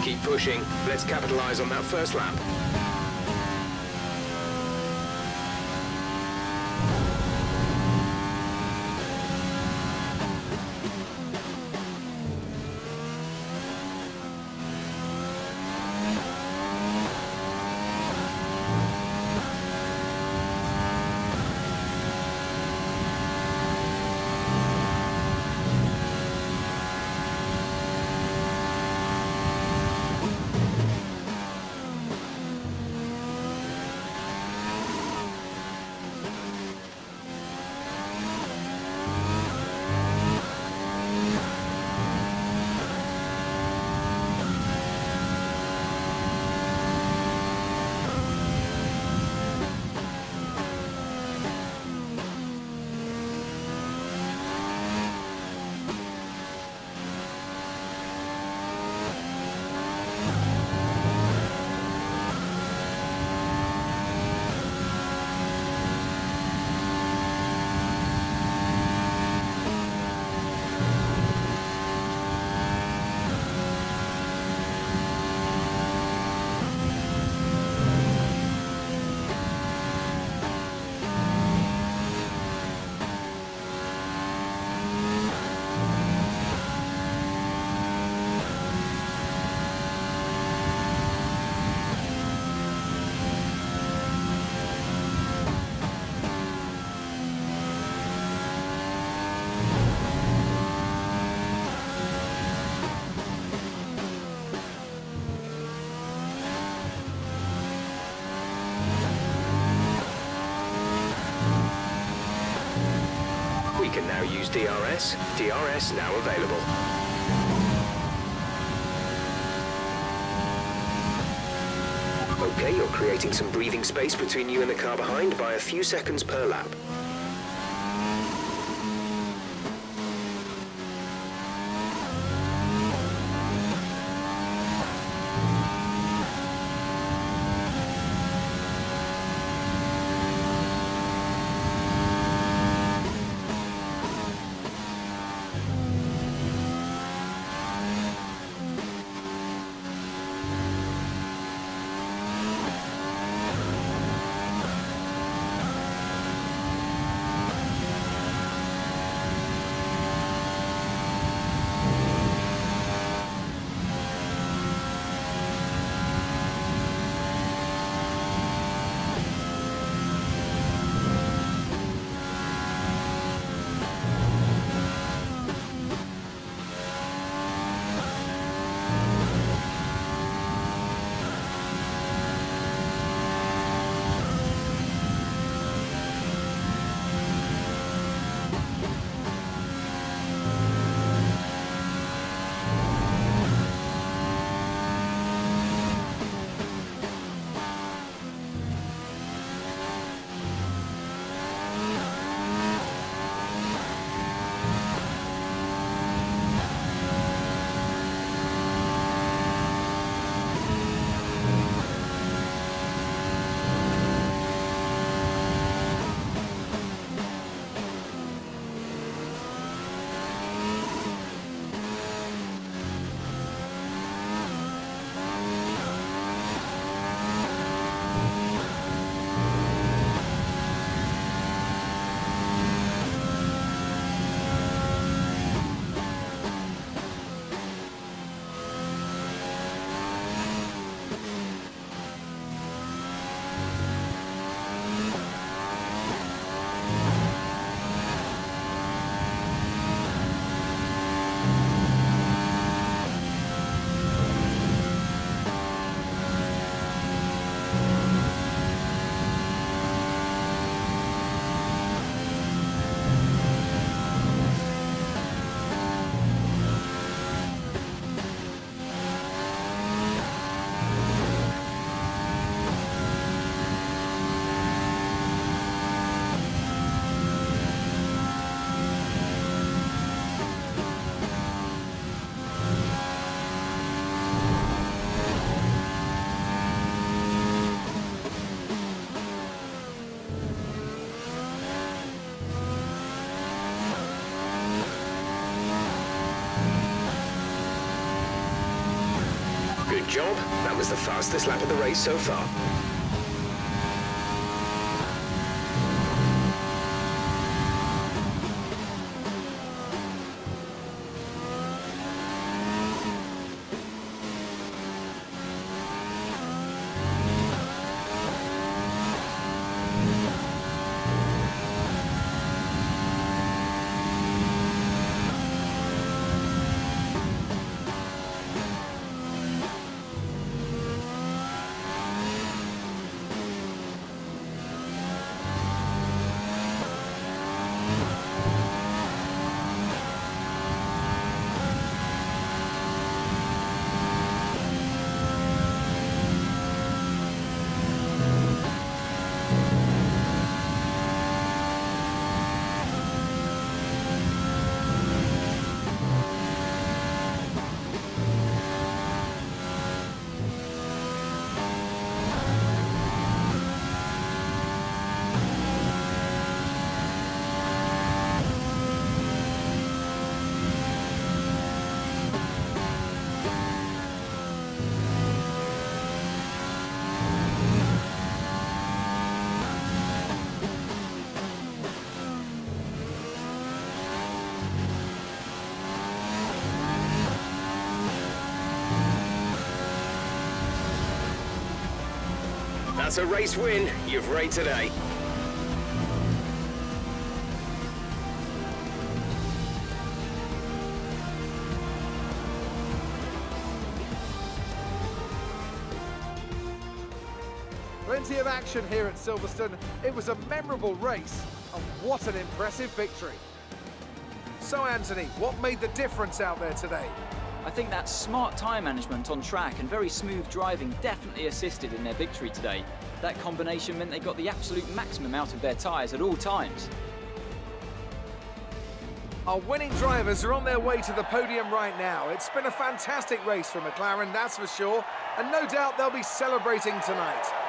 Keep pushing. Let's capitalize on that first lap. We can now use DRS. DRS now available. Okay, you're creating some breathing space between you and the car behind by a few seconds per lap. Good job. That was the fastest lap of the race so far. That's a race win. You've raced today. Plenty of action here at Silverstone. It was a memorable race, and what an impressive victory. So, Anthony, what made the difference out there today? I think that smart tyre management on track and very smooth driving definitely assisted in their victory today. That combination meant they got the absolute maximum out of their tyres at all times. Our winning drivers are on their way to the podium right now. It's been a fantastic race for McLaren, that's for sure, and no doubt they'll be celebrating tonight.